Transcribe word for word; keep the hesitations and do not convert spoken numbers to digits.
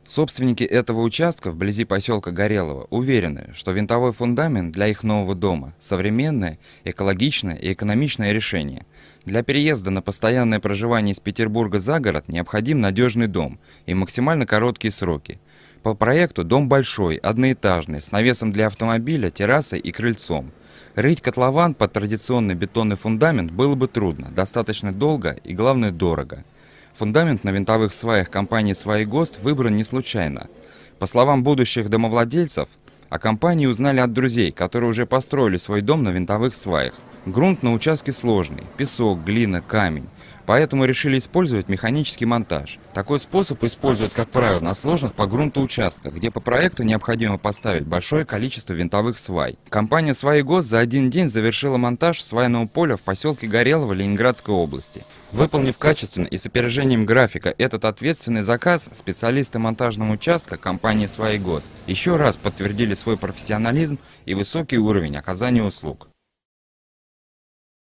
Собственники этого участка вблизи поселка Горелого уверены, что винтовой фундамент для их нового дома – современное, экологичное и экономичное решение. Для переезда на постоянное проживание из Петербурга за город необходим надежный дом и максимально короткие сроки. По проекту дом большой, одноэтажный, с навесом для автомобиля, террасой и крыльцом. Рыть котлован под традиционный бетонный фундамент было бы трудно, достаточно долго и, главное, дорого. Фундамент на винтовых сваях компании «Сваи-ГОСТ» выбран не случайно. По словам будущих домовладельцев, о компании узнали от друзей, которые уже построили свой дом на винтовых сваях. Грунт на участке сложный – песок, глина, камень. Поэтому решили использовать механический монтаж. Такой способ используют, как правило, на сложных по грунту участках, где по проекту необходимо поставить большое количество винтовых свай. Компания «Сваи-ГОСТ» за один день завершила монтаж свайного поля в поселке Горелого Ленинградской области. Выполнив качественно и с опережением графика этот ответственный заказ, специалисты монтажного участка компании «Сваи-ГОСТ» еще раз подтвердили свой профессионализм и высокий уровень оказания услуг.